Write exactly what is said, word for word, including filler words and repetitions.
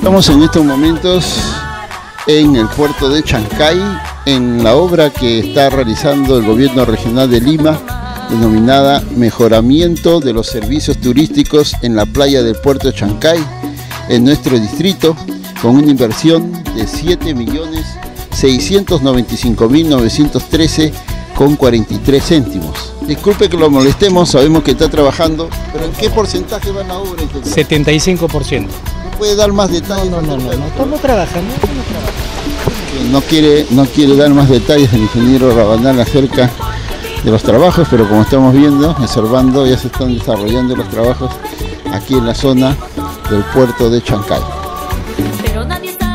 Estamos en estos momentos en el puerto de Chancay, en la obra que está realizando el gobierno regional de Lima, denominada Mejoramiento de los Servicios Turísticos en la playa del puerto de Chancay, en nuestro distrito, con una inversión de siete millones seiscientos noventa y cinco mil novecientos trece con cuarenta y tres céntimos. Disculpe que lo molestemos, sabemos que está trabajando, pero ¿en qué porcentaje va la obra? setenta y cinco por ciento. ¿No puede dar más detalles? No, no, no, no, no. Estamos trabajando, estamos trabajando. No quiere, no quiere dar más detalles el ingeniero Rabanal acerca de los trabajos, pero como estamos viendo, observando, ya se están desarrollando los trabajos aquí en la zona del puerto de Chancay. Pero nadie está